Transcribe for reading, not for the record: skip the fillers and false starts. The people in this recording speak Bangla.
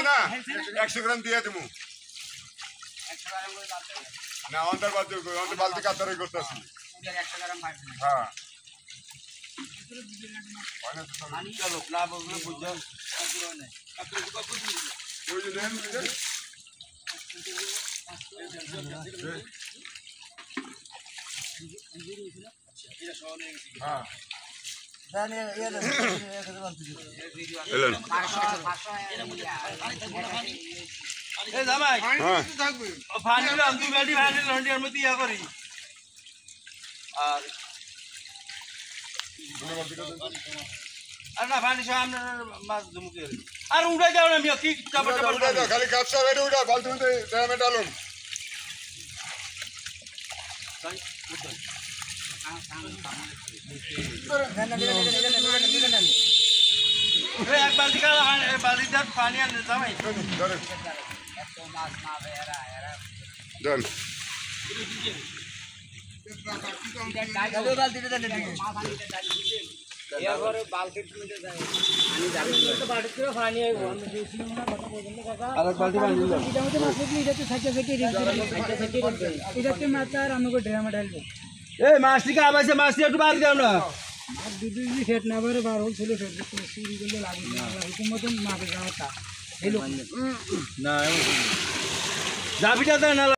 না 100 গ্রাম দিয়ে দেবো না অন্তর বালতি কাতারে করতেছি হ্যাঁ চলো না বললে বুঝছো হ্যাঁ আর উঠে যাও না কি খালি কাপসা বেড়ে উঠা বালতি মধ্যে ড্রামে ডালুন এক বালতি বালতি পানি আনতে যাবাই দেন মাছটিকে আবাইছে মাছটি একটু বার দাও না ফেট না বারে বার হল ছিল ফেট চুরি করলে লাগে না হুকুমতন মাকে যাওয়াটা না যাবিটা না